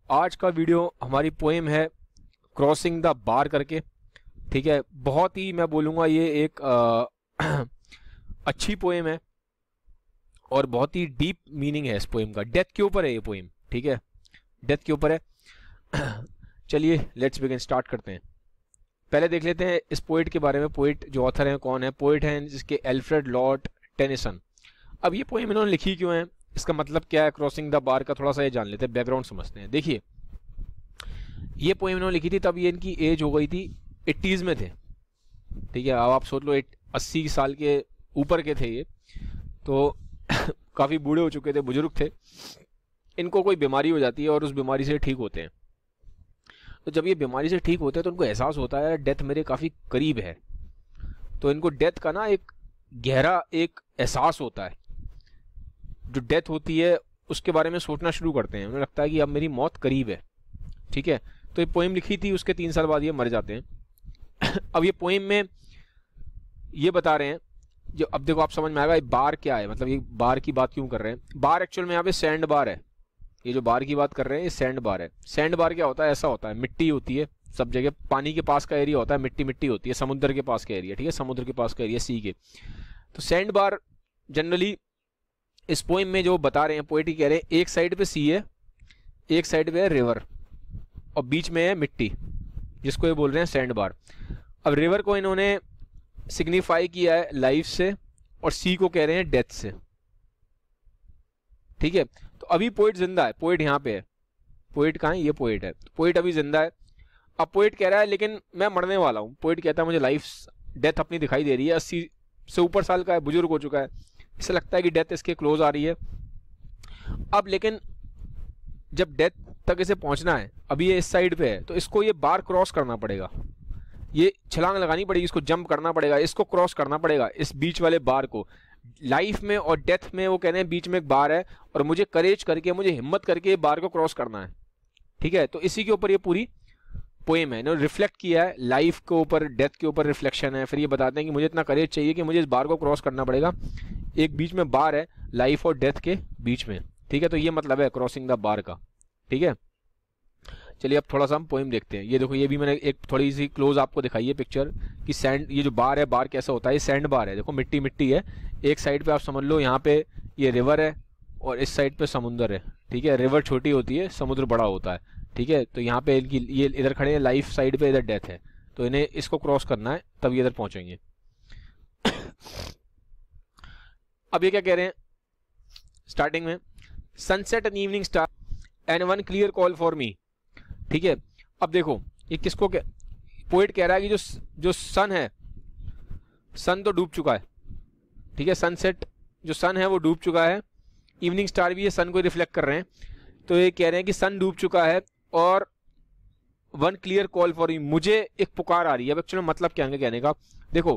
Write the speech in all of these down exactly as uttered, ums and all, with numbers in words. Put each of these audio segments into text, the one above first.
आज का वीडियो हमारी पोएम है क्रॉसिंग द बार करके। ठीक है, बहुत ही मैं बोलूँगा ये एक आ, अच्छी पोएम है और बहुत ही डीप मीनिंग है इस पोएम का। डेथ के ऊपर है ये पोएम, ठीक है, डेथ के ऊपर है। चलिए लेट्स बिगिन, स्टार्ट करते हैं। पहले देख लेते हैं इस पोइट के बारे में। पोइट जो ऑथर हैं कौन है? पोइट हैं जिसके एल्फ्रेड लॉर्ड टेनिसन। अब ये पोएम इन्होंने लिखी क्यों है, इसका मतलब क्या है, क्रॉसिंग द बार का थोड़ा सा ये जान लेते हैं, बैकग्राउंड समझते हैं। देखिए ये पोएम इन्होंने लिखी थी तब ये इनकी एज हो गई थी, एट्टीज़ में थे। ठीक है, अब आप सोच लो अस्सी साल के ऊपर के थे ये, तो काफ़ी बूढ़े हो चुके थे, बुजुर्ग थे। इनको कोई बीमारी हो जाती है और उस बीमारी से ठीक होते हैं। तो जब ये बीमारी से ठीक होते हैं तो उनको एहसास होता है डेथ मेरे काफ़ी करीब है। तो इनको डेथ का ना एक गहरा एक एहसास होता है। जो डेथ होती है उसके बारे में सोचना शुरू करते हैं, उन्हें लगता है कि अब मेरी मौत करीब है। ठीक है, तो ये पोएम लिखी थी, उसके तीन साल बाद ये मर जाते हैं। अब ये पोएम में ये बता रहे हैं, जो अब देखो आप समझ में आएगा ये बार क्या है, मतलब ये बार की बात क्यों कर रहे हैं। बार एक्चुअल में यहाँ पे सैंड बार है। ये जो बार की बात कर रहे हैं ये सैंड बार है। सैंड बार क्या होता है? ऐसा होता है, मिट्टी होती है सब जगह, पानी के पास का एरिया होता है, मिट्टी मिट्टी होती है, समुद्र के पास का एरिया, ठीक है, समुद्र के पास का एरिया, सी के। तो सैंड बार जनरली इस पोएम में जो बता रहे हैं पोएट ही कह रहे हैं, एक साइड पे सी है, एक साइड पे है रिवर और बीच में है मिट्टी, जिसको ये बोल रहे हैं सैंड बार। अब रिवर को इन्होंने सिग्निफाई किया है लाइफ से और सी को कह रहे हैं डेथ से। ठीक है, तो अभी पोएट जिंदा है, पोएट यहाँ पे है। पोएट कहाँ है? ये पोएट है, पोएट अभी जिंदा है। अब पोएट कह रहा है लेकिन मैं मरने वाला हूँ। पोएट कहता है मुझे लाइफ डेथ अपनी दिखाई दे रही है, अस्सी से ऊपर साल का है, बुजुर्ग हो चुका है, इसे लगता है कि डेथ इसके क्लोज आ रही है। अब लेकिन जब डेथ तक इसे पहुंचना है, अभी ये इस साइड पे है, तो इसको ये बार क्रॉस करना पड़ेगा, ये छलांग लगानी पड़ेगी, इसको जंप करना पड़ेगा, इसको क्रॉस करना पड़ेगा, इस बीच वाले बार को। लाइफ में और डेथ में वो कह रहे हैं बीच में एक बार है और मुझे करेज करके, मुझे हिम्मत करके बार को क्रॉस करना है। ठीक है, तो इसी के ऊपर ये पूरी पोएम है, इन्होंने रिफ्लेक्ट किया है लाइफ के ऊपर, डेथ के ऊपर रिफ्लेक्शन है। फिर ये बताते हैं कि मुझे इतना करेज चाहिए कि मुझे इस बार को क्रॉस करना पड़ेगा, एक बीच में बार है लाइफ और डेथ के बीच में। ठीक है, तो ये मतलब है क्रॉसिंग द बार का। ठीक है, चलिए अब थोड़ा सा हम पोएम देखते हैं। ये देखो, ये भी मैंने एक थोड़ी सी क्लोज आपको दिखाई है पिक्चर कि सैंड, ये जो बार है, बार कैसा होता है, ये सैंड बार है। देखो मिट्टी मिट्टी है, एक साइड पे आप समझ लो यहाँ पे ये रिवर है और इस साइड पे समुद्र है। ठीक है, रिवर छोटी होती है, समुद्र बड़ा होता है। ठीक है, तो यहाँ पे इनकी ये इधर खड़े हैं लाइफ साइड पे, इधर डेथ है, तो इन्हें इसको क्रॉस करना है तब ये इधर पहुंचेंगे। अब ये क्या कह रहे हैं स्टार्टिंग में, sunset and evening star and one clear call for me. ठीक है, अब देखो ये किसको क्या पोएट कह रहा है कि जो जो सन है, सन तो डूब चुका है। ठीक है, सनसेट जो सन है वो डूब चुका है, इवनिंग स्टार भी ये सन को रिफ्लेक्ट कर रहे हैं। तो ये कह रहे हैं कि सन डूब चुका है और one clear call for me, मुझे एक पुकार आ रही है। अब एक्चुअली मतलब क्या है कहने का, देखो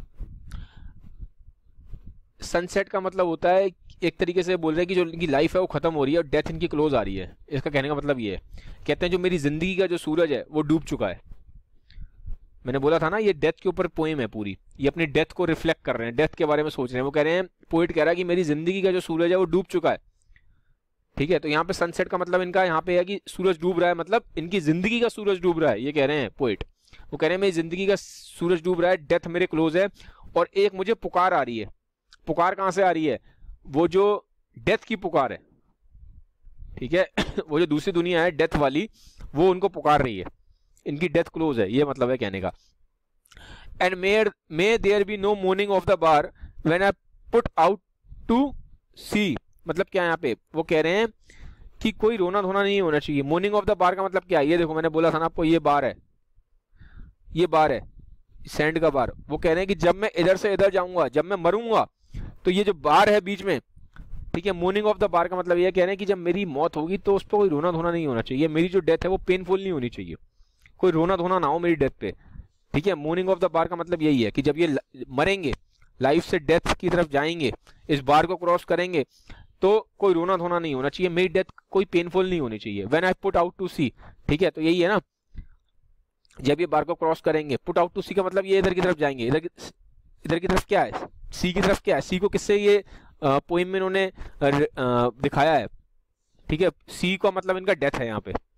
सनसेट का मतलब होता है एक तरीके से बोल रहे हैं कि जो इनकी लाइफ है वो खत्म हो रही है और डेथ इनकी क्लोज आ रही है। इसका कहने का मतलब ये है, कहते हैं जो मेरी जिंदगी का जो सूरज है वो डूब चुका है। मैंने बोला था ना ये डेथ के ऊपर पोएम है पूरी, ये अपनी डेथ को रिफ्लेक्ट कर रहे हैं, डेथ के बारे में सोच रहे हैं। वो कह रहे हैं, पोएट कह रहा है कि मेरी जिंदगी का जो सूरज है वो डूब चुका है। ठीक है, तो यहाँ पे सनसेट का मतलब इनका यहाँ पे है कि सूरज डूब रहा है, मतलब इनकी जिंदगी का सूरज डूब रहा है, ये कह रहे हैं पोएट। वो कह रहे हैं मेरी जिंदगी का सूरज डूब रहा है, डेथ मेरे क्लोज है और एक मुझे पुकार आ रही है। पुकार कहां से आ रही है? वो जो डेथ की पुकार है। ठीक है, वो जो दूसरी दुनिया है डेथ वाली, वो उनको पुकार रही है, इनकी डेथ क्लोज है, ये मतलब है कहने का। And may may there be no morning of the bar when I put out to sea, मतलब क्या यहाँ पे वो कह रहे हैं कि कोई रोना धोना नहीं होना चाहिए। मोर्निंग ऑफ द बार का मतलब क्या है? ये देखो मैंने बोला था ना आपको, ये बार है, ये बार है सैंड का बार। वो कह रहे हैं कि जब मैं इधर से इधर जाऊंगा, जब मैं मरूंगा, तो ये जो बार है बीच में, ठीक है, मोर्निंग ऑफ द बार का मतलब ये कह रहे हैं कि जब मेरी मौत होगी तो उस पर कोई रोना धोना नहीं होना चाहिए, मेरी जो डेथ है वो पेनफुल नहीं होनी चाहिए, कोई रोना धोना ना हो मेरी डेथ पे। ठीक है, मोर्निंग ऑफ द बार का मतलब यही है कि जब ये मरेंगे, लाइफ से डेथ की तरफ जाएंगे, इस बार को क्रॉस करेंगे, तो कोई रोना धोना नहीं होना चाहिए, मेरी डेथ कोई पेनफुल नहीं होनी चाहिए। When I put out to sea, ठीक है, तो यही है ना, जब ये बार को क्रॉस करेंगे, पुट आउट टू सी का मतलब ये इधर की तरफ जाएंगे, इधर इधर की तरफ क्या है, सी की तरफ क्या है, सी को किससे ये पोइम में इन्होंने दिखाया है। ठीक है, सी का मतलब इनका डेथ है यहाँ पे,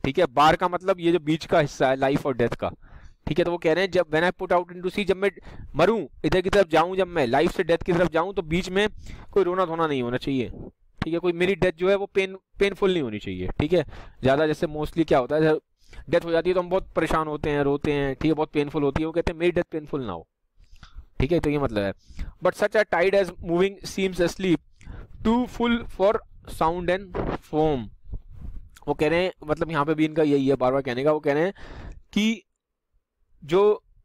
ठीक है, बार का मतलब ये जो बीच का हिस्सा है लाइफ और डेथ का, ठीक है। तो वो कह रहे हैं जब when I put out into sea, जब मैं मरूं इधर की तरफ जाऊं, जब मैं लाइफ से डेथ की तरफ जाऊं, तो बीच में कोई रोना धोना नहीं होना चाहिए, ठीक है। कोई मेरी डेथ जो है वो पेन पेनफुल नहीं होनी चाहिए, ठीक है। ज़्यादा जैसे मोस्टली क्या होता है, डेथ हो जाती है तो हम बहुत परेशान होते हैं, रोते हैं, ठीक है, बहुत पेनफुल होती है। वो कहते हैं मेरी डेथ पेनफुल ना हो, ठीक है। तो ये मतलब है, but such a tide as moving seems asleep too full for sound and foam. वो कह रहे हैं, मतलब यहाँ पे भी इनका यही है बार बार कहने का, वो कह रहे हैं कि जो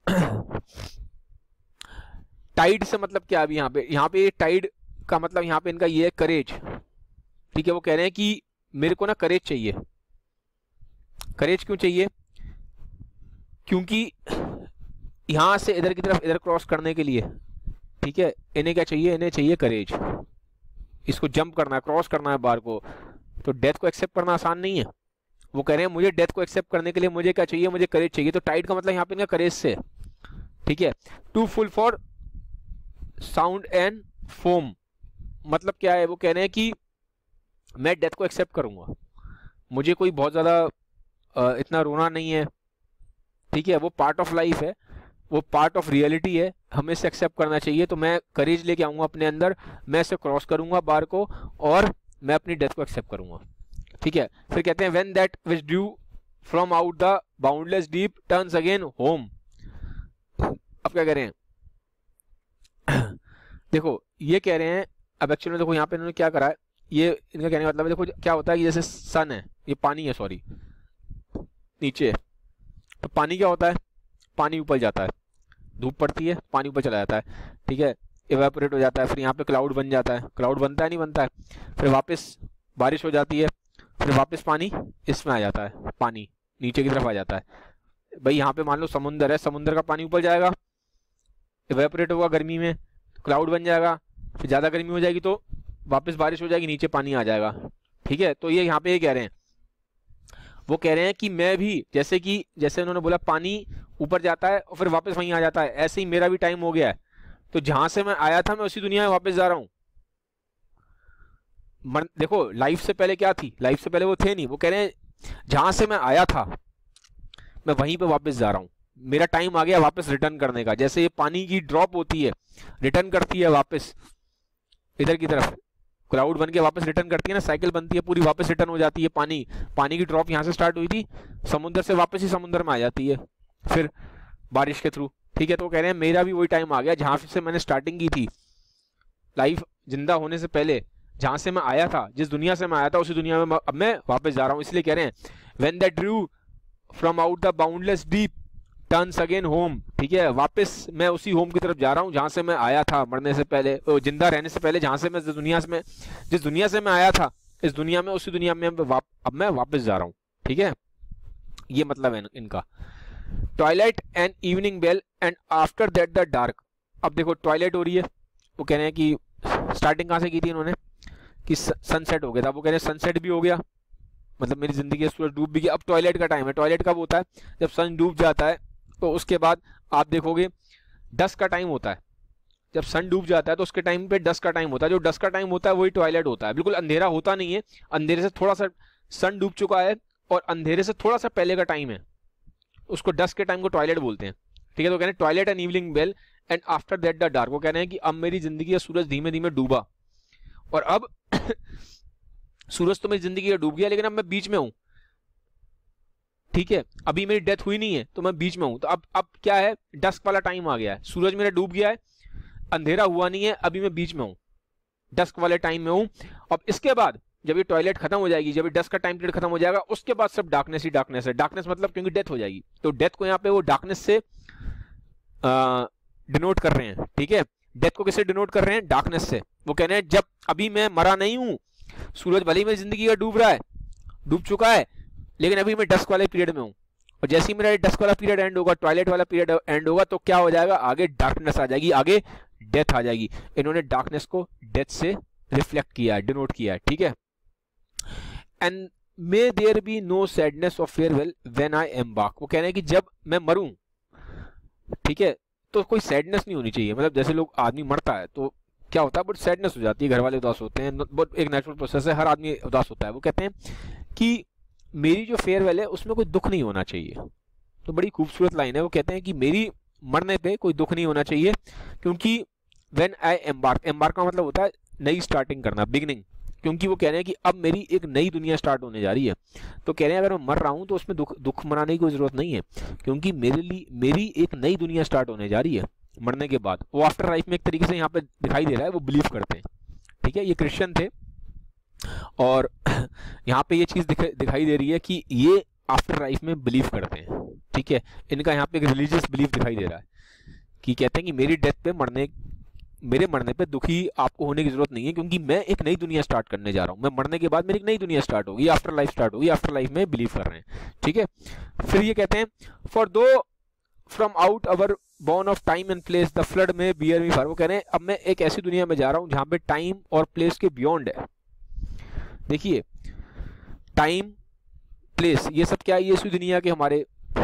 टाइड से मतलब क्या, अभी यहाँ पे यहाँ पे टाइड का मतलब यहाँ पे इनका ये है करेज, ठीक है। वो कह रहे हैं कि मेरे को ना करेज चाहिए। करेज क्यों चाहिए? क्योंकि यहां से इधर की तरफ इधर क्रॉस करने के लिए, ठीक है, इन्हें क्या चाहिए, इन्हें चाहिए करेज। इसको जंप करना है, क्रॉस करना है बार को, तो डेथ को एक्सेप्ट करना आसान नहीं है। वो कह रहे हैं मुझे डेथ को एक्सेप्ट करने के लिए मुझे क्या चाहिए, मुझे करेज चाहिए। तो टाइड का मतलब यहाँ पे इनका करेज से, ठीक है। Too full for sound and foam, मतलब क्या है, वो कह रहे हैं कि मैं डेथ को एक्सेप्ट करूंगा, मुझे कोई बहुत ज्यादा इतना रोना नहीं है, ठीक है। वो पार्ट ऑफ लाइफ है, वो पार्ट ऑफ रियलिटी है, हमें इसे एक्सेप्ट करना चाहिए। तो मैं करेज लेके आऊंगा अपने अंदर, मैं इसे क्रॉस करूंगा बार को, और मैं अपनी डेथ को एक्सेप्ट करूंगा, ठीक है। फिर कहते हैं when that which drew from out the boundless deep turns again home. अब क्या कह रहे हैं देखो ये कह रहे हैं, अब एक्चुअली में देखो यहाँ पे इन्होंने क्या करा है, ये इनका कहने का मतलब है, देखो क्या होता है कि जैसे सन है, ये पानी है, सॉरी नीचे, तो पानी क्या होता है, पानी ऊपर जाता है, धूप पड़ती है, पानी ऊपर चला जाता है, ठीक है, इवेपोरेट हो जाता है, फिर यहाँ पे क्लाउड बन जाता है, क्लाउड बनता है नहीं बनता है, फिर वापस बारिश हो जाती है, फिर वापस पानी इसमें आ जाता है, पानी नीचे की तरफ आ जाता है। भाई यहाँ पे मान लो समुंदर है, समुंदर का पानी ऊपर जाएगा, इवेपोरेट होगा गर्मी में, क्लाउड बन जाएगा, फिर ज़्यादा गर्मी हो जाएगी तो वापस बारिश हो जाएगी, नीचे पानी आ जाएगा, ठीक है। तो ये यहाँ पे ये कह रहे हैं, वो कह रहे हैं कि मैं भी जैसे कि जैसे उन्होंने बोला पानी ऊपर जाता है और फिर वापस वहीं आ जाता है, ऐसे ही मेरा भी टाइम हो गया है। तो जहां से मैं आया था मैं उसी दुनिया में वापस जा रहा हूं। देखो लाइफ से पहले क्या थी, लाइफ से पहले वो थे नहीं। वो कह रहे हैं जहां से मैं आया था मैं वहीं पे वापस जा रहा हूं, मेरा टाइम आ गया वापस रिटर्न करने का। जैसे ये पानी की ड्रॉप होती है, रिटर्न करती है वापस इधर की तरफ, क्लाउड बन के वापस रिटर्न करती है ना, साइकिल बनती है पूरी, वापस रिटर्न हो जाती है। पानी पानी की ड्रॉप यहाँ से स्टार्ट हुई थी, समुद्र से वापस ही समुद्र में आ जाती है फिर बारिश के थ्रू, ठीक है। तो कह रहे हैं मेरा भी वही टाइम आ गया जहां से मैंने स्टार्टिंग की थी लाइफ जिंदा होने से पहले, जहां से मैं आया था, जिस दुनिया से मैं आया था उसी दुनिया में अब मैं वापस जा रहा हूं। इसलिए कह रहे हैं when that drew from out the boundless deep turns again home, ठीक है, वापस मैं उसी होम की तरफ जा रहा हूँ जहां से मैं आया था मरने से पहले, जिंदा रहने से पहले, जहां से मैं जिस दुनिया से मैं जिस दुनिया से मैं आया था इस दुनिया में उसी दुनिया में अब मैं वापस जा रहा हूँ, ठीक है। ये मतलब है इनका। Twilight and evening bell and after that the dark. अब देखो ट्वाइलाइट हो रही है, वो कह रहे हैं कि स्टार्टिंग कहाँ से की थी इन्होंने कि सनसेट हो गया था, वो कह रहे हैं सनसेट भी हो गया, मतलब मेरी जिंदगी सूरज डूब भी गया। अब ट्वाइलाइट का टाइम है, ट्वाइलाइट कब होता है, जब सन डूब जाता है, तो उसके बाद आप देखोगे डस्क का टाइम होता है, जब सन डूब जाता है तो उसके टाइम पे डस्क का टाइम होता है, जो डस्क का टाइम होता है वही ट्वाइलाइट होता है। बिल्कुल अंधेरा होता नहीं है, अंधेरे से थोड़ा सा सन डूब चुका है और अंधेरे से थोड़ा सा पहले का टाइम है, उसको डस्क के टाइम को ट्वाइलाइट बोलते हैं, ठीक है। तो कह रहे हैं twilight and evening bell and after that the dark. वो कह रहे हैं कि अब मेरी जिंदगी का सूरज धीमे धीमे डूबा और अब सूरज तो मेरी जिंदगी का डूब गया, लेकिन अब मैं बीच में हूं, ठीक है, अभी मेरी डेथ हुई नहीं है तो मैं बीच में हूं। तो अब अब क्या है, डस्क वाला टाइम आ गया है, सूरज मेरा डूब गया है, अंधेरा हुआ नहीं है, अभी मैं बीच में हूं, डस्क वाले टाइम में हूं। अब इसके बाद जब ये टॉयलेट खत्म हो जाएगी, जब ये डस्क का टाइम पीरियड खत्म हो जाएगा, उसके बाद सब डार्कनेस ही डार्कनेस है। डार्कनेस मतलब क्योंकि डेथ हो जाएगी, तो डेथ को यहाँ पे वो डार्कनेस से डिनोट कर रहे हैं, ठीक है। डेथ को किससे डिनोट कर रहे हैं, डार्कनेस से। वो कह रहे हैं जब अभी मैं मरा नहीं हूं, सूरज भले ही मेरी जिंदगी का डूब रहा है, डूब चुका है, लेकिन अभी मैं डस्क वाले पीरियड में हूं, और जैसे ही मेरा डस्क वाला पीरियड एंड होगा, टॉयलेट वाला पीरियड एंड होगा, तो क्या हो जाएगा, आगे डार्कनेस आ जाएगी, आगे डेथ आ जाएगी। इन्होंने डार्कनेस को डेथ से रिफ्लेक्ट किया है, डिनोट किया है, ठीक है। And may there be no sadness of farewell when I embark. वो कह रहे हैं कि जब मैं मरूं, ठीक है, तो कोई सैडनेस नहीं होनी चाहिए। मतलब जैसे लोग आदमी मरता है तो क्या होता है, बट सैडनेस हो जाती है, घर वाले उदास होते हैं, बहुत एक नेचुरल प्रोसेस है, हर आदमी उदास होता है। वो कहते हैं कि मेरी जो फेयरवेल है उसमें कोई दुख नहीं होना चाहिए। तो बड़ी खूबसूरत लाइन है। वो कहते हैं कि मेरी मरने पे कोई दुख नहीं होना चाहिए, क्योंकि व्हेन आई एम्बार्क, एम्बार्क का मतलब होता है नई स्टार्टिंग करना, बिगनिंग। क्योंकि वो कह रहे हैं कि अब मेरी एक नई दुनिया स्टार्ट होने जा रही है। तो कह रहे हैं अगर मैं मर रहा हूं तो उसमें दुख दुख मनाने की कोई जरूरत नहीं है, क्योंकि मेरे लिए मेरी एक नई दुनिया स्टार्ट होने जा रही है मरने के बाद। वो आफ्टर लाइफ में एक तरीके से यहाँ पे दिखाई दे रहा है, वो बिलीव करते हैं। ठीक है, ये क्रिश्चियन थे और यहाँ पे ये चीज दिखाई दे रही है कि ये आफ्टर लाइफ में बिलीव करते हैं। ठीक है, इनका यहाँ पे एक रिलीजियस बिलीफ दिखाई दे रहा है कि कहते हैं कि मेरी डेथ पे मरने मेरे मरने पे दुखी आपको होने की जरूरत नहीं है, क्योंकि मैं एक नई दुनिया स्टार्ट करने जा रहा हूँ। मैं मरने के बाद मेरी एक नई दुनिया स्टार्ट होगी, आफ्टर लाइफ स्टार्ट होगी। आफ्टर लाइफ में बिलीव कर रहे हैं। ठीक है, फिर ये कहते हैं for though from out our bourne of time and place the flood may bear me far. वो कह रहे हैं अब मैं एक ऐसी दुनिया में जा रहा हूँ जहां पे टाइम और प्लेस के बियॉन्ड है। देखिए, टाइम प्लेस ये सब क्या है, ये इसी दुनिया के हमारे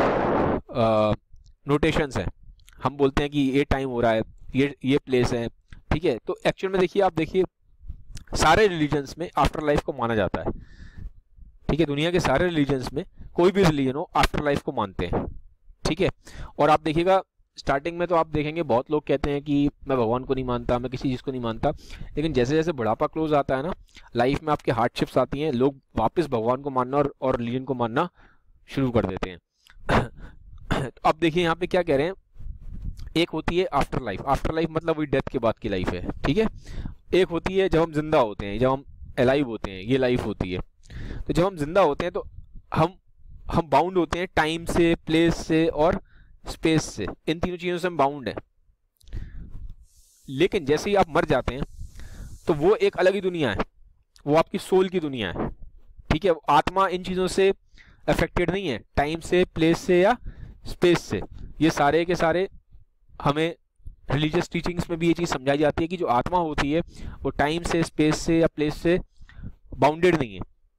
नोटेशंस हैं। हम बोलते हैं कि ये टाइम हो रहा है, ये ये प्लेस है। ठीक है, तो एक्चुअल में देखिए, आप देखिए सारे रिलीजन्स में आफ्टर लाइफ को माना जाता है। ठीक है, दुनिया के सारे रिलीजन्स में कोई भी रिलीजन हो आफ्टर लाइफ को मानते हैं। ठीक है, और आप देखिएगा स्टार्टिंग में तो आप देखेंगे बहुत लोग कहते हैं कि मैं भगवान को नहीं मानता, मैं किसी चीज़ को नहीं मानता, लेकिन जैसे जैसे बुढ़ापा क्लोज आता है ना, लाइफ में आपके हार्डशिप्स आती हैं, लोग वापस भगवान को मानना और, और रिलीजन को मानना शुरू कर देते हैं। तो अब देखिए यहाँ पे क्या कह रहे हैं, एक होती है आफ्टर लाइफ। आफ्टर लाइफ मतलब वही डेथ के बाद की लाइफ है। ठीक है, एक होती है जब हम जिंदा होते हैं, जब हम अलाइव होते हैं, ये लाइफ होती है। तो जब हम जिंदा होते हैं तो हम हम बाउंड होते हैं टाइम से, प्लेस से और स्पेस से। इन तीनों चीजों से हम बाउंड हैं। लेकिन जैसे ही आप मर जाते हैं तो वो एक अलग ही दुनिया है, वो आपकी सोल की दुनिया है। ठीक है, आत्मा इन चीजों से अफेक्टेड नहीं है, टाइम से, प्लेस से या स्पेस से। ये सारे के सारे हमें रिलीजियस टीचिंग्स में भी ये चीज समझाई जाती है कि जो आत्मा होती है वो टाइम से, स्पेस से या प्लेस से बाउंडेड नहीं है।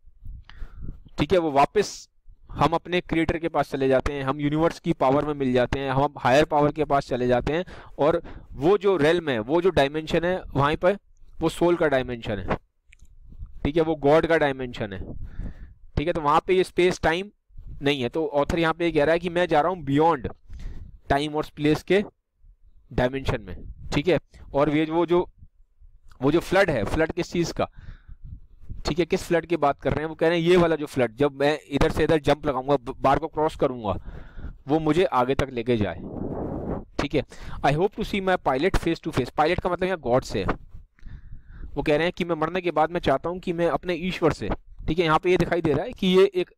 ठीक है, वो वापस हम अपने क्रिएटर के पास चले जाते हैं, हम यूनिवर्स की पावर में मिल जाते हैं, हम हायर पावर के पास चले जाते हैं, और वो जो रेल्म है, वो जो डायमेंशन है वहां पर, वो सोल का डायमेंशन है। ठीक है, वो गॉड का डायमेंशन है। ठीक है, तो वहां पे ये स्पेस टाइम नहीं है। तो ऑथर यहाँ पे कह रहा है कि मैं जा रहा हूँ बियॉन्ड टाइम और प्लेस के डायमेंशन में। ठीक है, और ये वो जो वो जो फ्लड है, फ्लड किस चीज का, ठीक है, किस फ्लड की बात कर रहे हैं, वो कह रहे हैं ये वाला जो फ्लड, जब मैं इधर से इधर जंप लगाऊंगा, बार को क्रॉस करूंगा, वो मुझे आगे तक लेके जाए। ठीक है, I hope to see my pilot face to face. Pilot का मतलब यहाँ गॉड से है। वो कह रहे हैं कि मैं मरने के बाद मैं चाहता हूं कि मैं अपने ईश्वर से, ठीक है, यहाँ पे ये दिखाई दे रहा है कि ये एक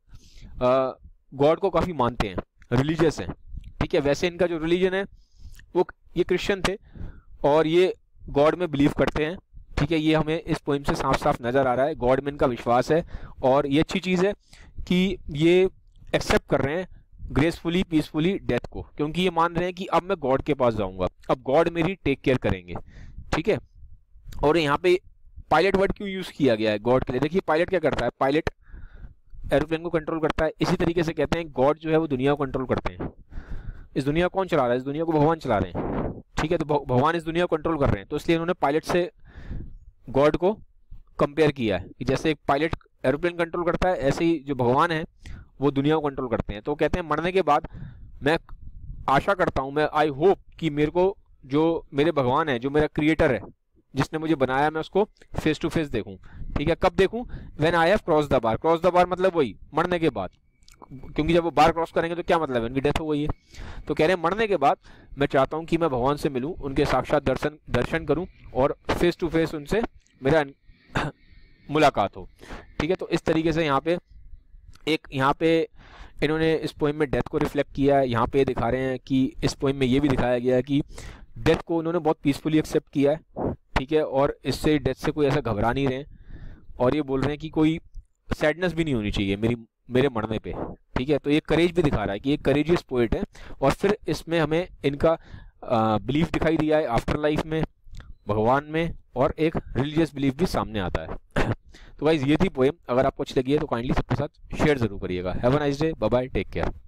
गॉड को काफी मानते हैं, रिलीजियस हैं। ठीक है, वैसे इनका जो रिलीजन है वो, ये क्रिश्चियन थे और ये गॉड में बिलीव करते हैं। ठीक है, ये हमें इस पोइम से साफ साफ नजर आ रहा है, गॉड में इनका विश्वास है। और ये अच्छी चीज है कि ये एक्सेप्ट कर रहे हैं ग्रेसफुली, पीसफुली डेथ को, क्योंकि ये मान रहे हैं कि अब मैं गॉड के पास जाऊंगा, अब गॉड मेरी टेक केयर करेंगे। ठीक है, और यहाँ पे पायलट वर्ड क्यों यूज किया गया है गॉड के लिए? देखिए, पायलट क्या करता है, पायलट एरोप्लेन को कंट्रोल करता है। इसी तरीके से कहते हैं गॉड जो है वो दुनिया को कंट्रोल करते हैं। इस दुनिया को कौन चला रहा है? इस दुनिया को भगवान चला रहे हैं। ठीक है, तो भगवान इस दुनिया को कंट्रोल कर रहे हैं, तो इसलिए उन्होंने पायलट से गॉड को कंपेयर किया है कि जैसे एक पायलट एरोप्लेन कंट्रोल करता है, ऐसे ही जो भगवान है वो दुनिया को कंट्रोल करते हैं। तो कहते हैं मरने के बाद मैं आशा करता हूं, मैं आई होप कि मेरे को जो मेरे भगवान है, जो मेरा क्रिएटर है, जिसने मुझे बनाया, मैं उसको फेस टू फेस देखूं। ठीक है, कब देखूं? When I have cross the bar. Cross the bar मतलब वही मरने के बाद, क्योंकि जब वो बार क्रॉस करेंगे तो क्या मतलब है, उनकी डेथ हो गई है। तो कह रहे हैं मरने के बाद मैं चाहता हूं कि मैं भगवान से मिलूं, उनके साक्षात दर्शन दर्शन करूं और फेस टू फेस उनसे मेरा मुलाकात हो। ठीक है, तो इस तरीके से यहाँ पे एक यहाँ पे इन्होंने इस पोइम में डेथ को रिफ्लेक्ट किया है। यहाँ पे दिखा रहे हैं कि इस पोइम में ये भी दिखाया गया है कि डेथ को उन्होंने बहुत पीसफुली एक्सेप्ट किया है। ठीक है, और इससे डेथ से कोई ऐसा घबरा नहीं रहे, और ये बोल रहे हैं कि कोई सैडनेस भी नहीं होनी चाहिए मेरी मेरे मरने पे। ठीक है, तो ये करेज भी दिखा रहा है कि ये करेजियस पोएट है। और फिर इसमें हमें इनका बिलीफ दिखाई दिया है आफ्टर लाइफ में, भगवान में, और एक रिलीजियस बिलीफ भी सामने आता है। तो गाइस, ये थी पोएम। अगर आपको अच्छी लगी है तो काइंडली सबके साथ शेयर जरूर करिएगा। Have a nice day, bye bye, take care.